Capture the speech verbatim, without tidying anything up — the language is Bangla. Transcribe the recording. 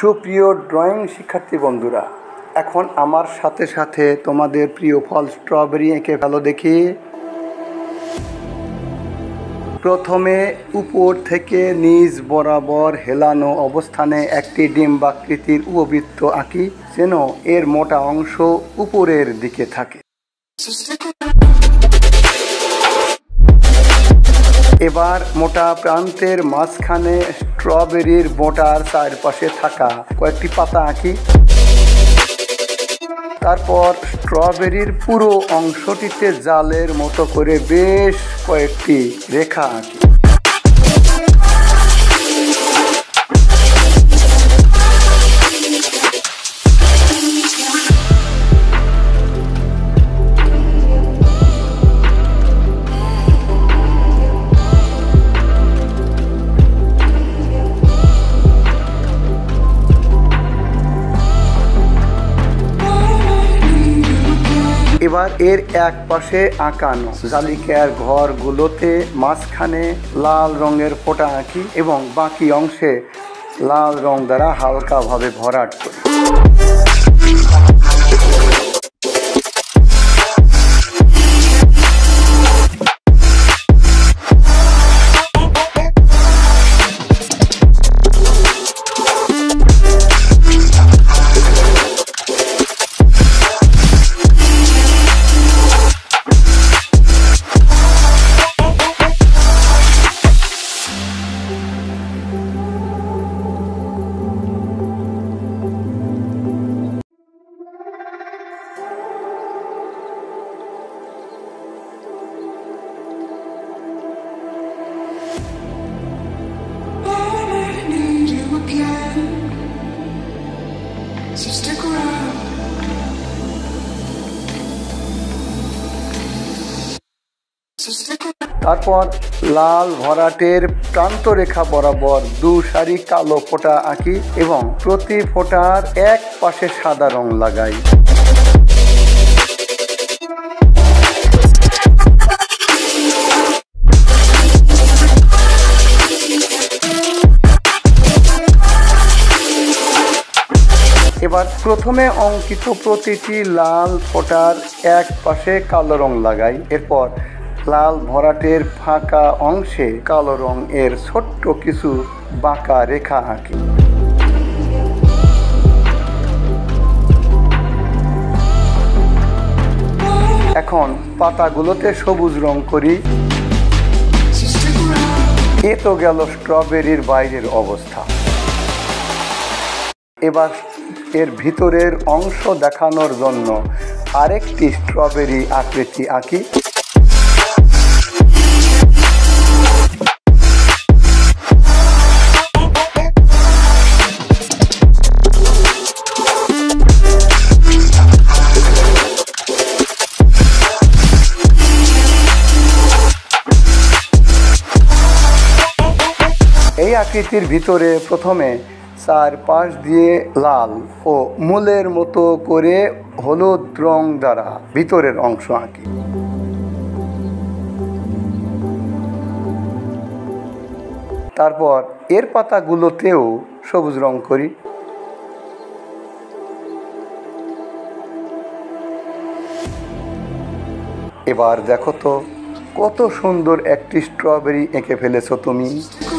সুপ্রিয় ড্রয়িং শিক্ষার্থী বন্ধুরা, এখন আমার সাথে সাথে তোমাদের প্রিয় ফল স্ট্রবেরি এঁকে ফেলো দেখি। প্রথমে উপর থেকে নিচ বরাবর হেলানো অবস্থানে একটি ডিম্বাকৃতির উপবৃত্ত আঁকি, যেন এর মোটা অংশ উপরের দিকে থাকে। এবার মোটা প্রান্তের মাঝখানে স্ট্রবেরির মোটার চারপাশে থাকা কয়েকটি পাতা আঁকি। তারপর স্ট্রবেরির পুরো অংশটিতে জালের মতো করে বেশ কয়েকটি রেখা আঁকি। এবার এর এক পাশে আঁকানো জালিকার ঘরগুলোতে মাঝখানে লাল রঙের ফোঁটা আঁকি এবং বাকি অংশে লাল রং দ্বারা হালকাভাবে ভরাট করি। তারপর লাল ভরাটের প্রান্তরেখা বরাবর দু সারি কালো ফোঁটা আঁকি এবং প্রতি ফোঁটার এক পাশে সাদা রং লাগাই। এবার প্রথমে অঙ্কিত প্রতিটি লাল ফোঁটার এক পাশে কালো রং লাগাই। এরপর লাল ভরাটের ফাঁকা অংশে কালো রং এর ছোট্ট কিছু বাঁকা রেখা আঁকি। এখন পাতাগুলোতে সবুজ রং করি। এ তো গেল স্ট্রবেরির বাইরের অবস্থা। এবার এর ভিতরের অংশ দেখানোর জন্য আরেকটি স্ট্রবেরি আকৃতি আঁকি। এই আকৃতির ভিতরে প্রথমে চার পাশ দিয়ে লাল ও মূলের মতো করে হলুদ রং দ্বারা ভিতরের অংশ আঁকি। তারপর এর পাতাগুলোতেও সবুজ রং করি। এবার দেখো তো কত সুন্দর একটি স্ট্রবেরি এঁকে ফেলেছো তুমি।